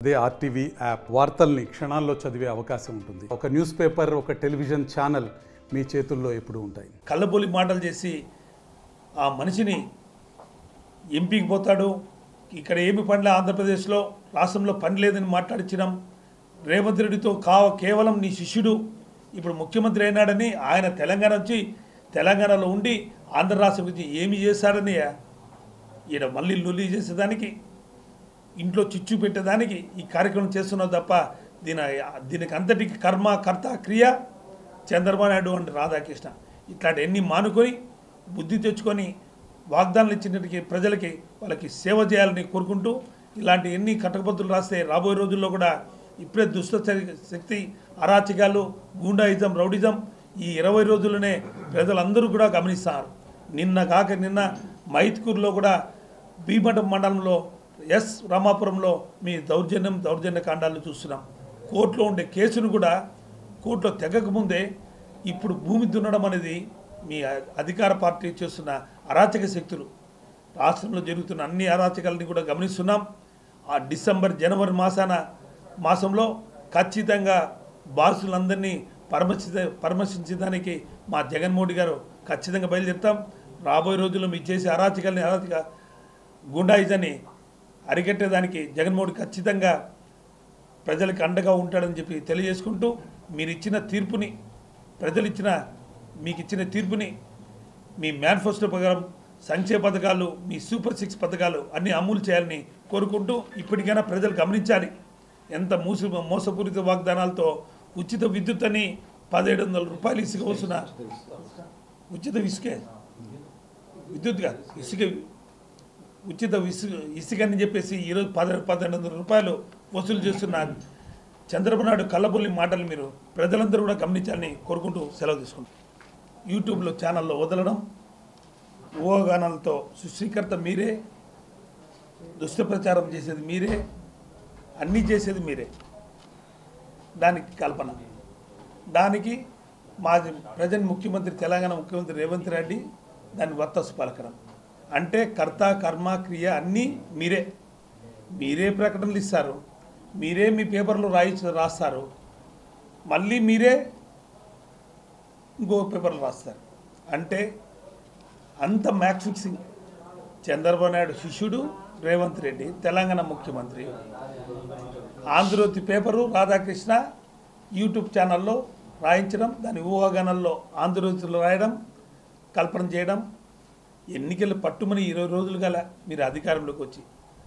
అదే RTV app వార్తల్ని క్షణాల్లో చదివే అవకాశం ఉంటుంది. ఒక న్యూస్ పేపర్, ఒక టెలివిజన్ ఛానల్ మీ చేతుల్లో ఎప్పుడూ ఉంటాయి. కళ్ళబొలి మాటలు చేసి ఆ మనిషిని ఎంపీకి పోతాడు, ఇక్కడ ఏమి పనిలే, ఆంధ్రప్రదేశ్లో రాష్ట్రంలో పని లేదని మాట్లాడించడం, రేవంత్ రెడ్డితో కేవలం నీ శిష్యుడు ఇప్పుడు ముఖ్యమంత్రి అయినాడని ఆయన తెలంగాణలో ఉండి ఆంధ్ర రాష్ట్రం గురించి ఏమి చేశాడని ఈయన మళ్ళీ లొల్లి చేసేదానికి, ఇంట్లో చిచ్చు పెట్టేదానికి ఈ కార్యక్రమం చేస్తున్నావు తప్ప దీనికి అంతటికి కర్మ కర్త క్రియ చంద్రబాబు నాయుడు అండ్ రాధాకృష్ణ. ఇట్లాంటి ఎన్ని మానుకొని బుద్ధి తెచ్చుకొని వాగ్దానాలు ఇచ్చినట్టుకి ప్రజలకి వాళ్ళకి సేవ చేయాలని కోరుకుంటూ ఇలాంటి ఎన్ని కట్టకబద్దులు రాస్తే రాబోయే రోజుల్లో కూడా ఇప్పుడే దుష్ట శక్తి, అరాచకాలు, గూండాయిజం, రౌడిజం ఈ 20 రోజుల్లోనే ప్రజలందరూ కూడా గమనిస్తారు. నిన్న మైత్కూరులో కూడా భీమఠం మండలంలో ఎస్ రామాపురంలో మీ దౌర్జన్య కాండాలను చూస్తున్నాం. కోర్టులో ఉండే కేసును కూడా కోర్టులో తెగకముందే ఇప్పుడు భూమి దున్నడం అనేది మీ అధికార పార్టీ చేస్తున్న అరాచక శక్తులు. రాష్ట్రంలో జరుగుతున్న అన్ని అరాచకాలని కూడా గమనిస్తున్నాం. ఆ జనవరి మాసంలో ఖచ్చితంగా బాసులందరినీ పరామర్శించడానికి మా జగన్మోహన్ గారు ఖచ్చితంగా బయలుదేరుతాం. రాబోయే రోజుల్లో మీరు చేసే అరాచక గుండాయిజాన్ని అరికట్టేదానికి జగన్మోహన్ ఖచ్చితంగా ప్రజలకు అండగా ఉంటాడని చెప్పి తెలియజేసుకుంటూ మీరు ఇచ్చిన తీర్పుని, మీకు ఇచ్చిన తీర్పుని మీ మేనిఫెస్టో ప్రకారం సంక్షేమ పథకాలు, మీ సూపర్ 6 పథకాలు అన్నీ అమలు చేయాలని కోరుకుంటూ ఇప్పటికైనా ప్రజలు గమనించాలి. ఎంత మోసపూరిత వాగ్దానాలతో ఉచిత విద్యుత్ అని 1700 రూపాయలు ఇసుక వస్తున్న ఉచిత ఇసుక అని చెప్పేసి ఈరోజు 1200 రూపాయలు వసూలు చేస్తున్న చంద్రబాబు నాయుడు కళ్ళబొల్లి మాటలు మీరు ప్రజలందరూ కూడా గమనించాలని కోరుకుంటూ సెలవు తీసుకుంటాం. యూట్యూబ్లో ఛానల్లో వదలడం, ఊహాగానాలతో సృష్టికర్త మీరే, దుష్టప్రచారం చేసేది మీరే, అన్నీ చేసేది మీరే. దానికి కల్పన, దానికి మాజీ ప్రజెంట్ ముఖ్యమంత్రి, తెలంగాణ ముఖ్యమంత్రి రేవంత్ రెడ్డి దాన్ని వర్తస్సు పలకడం. అంటే కర్త కర్మ క్రియ అన్నీ మీరే ప్రకటనలు ఇస్తారు, మీరే మీ పేపర్లో రాస్తారు, మళ్ళీ మీరే ఇంకో పేపర్లు రాస్తారు. అంటే అంత మ్యాచ్ ఫిక్సింగ్. చంద్రబాబు నాయుడు శిష్యుడు రేవంత్ రెడ్డి తెలంగాణ ముఖ్యమంత్రి. ఆంధ్రజ్యోతి పేపరు రాధాకృష్ణ యూట్యూబ్ ఛానల్లో రాయించడం, దాని ఊహాగానాల్లో ఆంధ్రజ్యోతిలో రాయడం, కల్పన చేయడం. ఎన్నికలు పట్టుమని 20 రోజులు గల మీరు అధికారంలోకి వచ్చి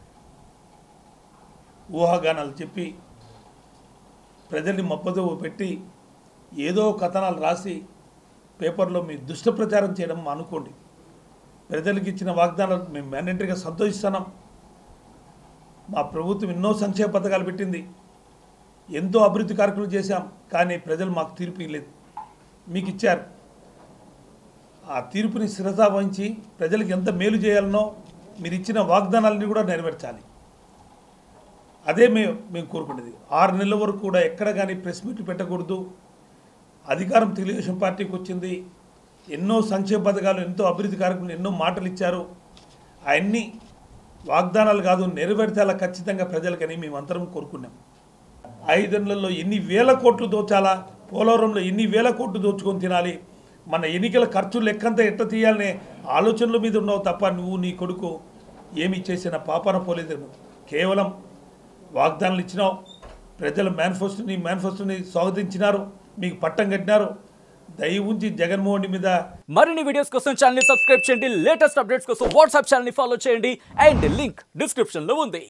ఊహాగానాలు చెప్పి ప్రజల్ని మబ్బతో పెట్టి ఏదో కథనాలు రాసి పేపర్లో మీ దుష్ట ప్రచారం చేయడం అనుకోండి. ప్రజలకు ఇచ్చిన వాగ్దానాలు మేము మ్యాండేటరీగా సంతోషిస్తున్నాం. మా ప్రభుత్వం ఎన్నో సంక్షేమ పథకాలు పెట్టింది, ఎంతో అభివృద్ధి కార్యక్రమాలు చేశాం. కానీ ప్రజలు మాకు తీర్పు ఇవ్వలేదు, మీకు ఇచ్చారు. ఆ తీర్పుని శిరసా వహించి ప్రజలకు ఎంత మేలు చేయాలనో మీరు ఇచ్చిన వాగ్దానాలని కూడా నెరవేర్చాలి. అదే మేము కోరుకునేది. 6 నెలల వరకు కూడా ఎక్కడ కానీ ప్రెస్ మీట్లు పెట్టకూడదు. అధికారం తెలుగుదేశం పార్టీకి వచ్చింది, ఎన్నో సంక్షేమ పథకాలు, ఎంతో అభివృద్ధి కార్యక్రమాలు, ఎన్నో మాటలు ఇచ్చారు. అవన్నీ వాగ్దానాలు కాదు, నెరవేర్చాలా ఖచ్చితంగా ప్రజలకని మేమంతరం కోరుకున్నాం. 5 నెలల్లో ఎన్ని వేల కోట్లు దోచాలా, పోలవరంలో ఎన్ని వేల కోట్లు దోచుకొని తినాలి, మన ఎన్నికల ఖర్చు లెక్కంతా ఎట్ట తీయాలనే ఆలోచనల మీద ఉన్నావు తప్ప నువ్వు నీ కొడుకు ఏమి చేసిన పాపాన పోలేదు. కేవలం వాగ్దానాలు ఇచ్చినావు, ప్రజల మేనిఫెస్టోని స్వాగతించినారు, మీకు పట్టం కట్టినారు. దయ ఉంచి జగన్మోహన్ మీద మరిన్ని వీడియోస్ కోసం ఛానల్ ని సబ్స్క్రైబ్ చేయండి, లేటెస్ట్ అప్డేట్స్ కోసం వాట్సాప్ ఛానల్ ని ఫాలో చేయండి, అండ్ లింక్ డిస్క్రిప్షన్ లో ఉంది.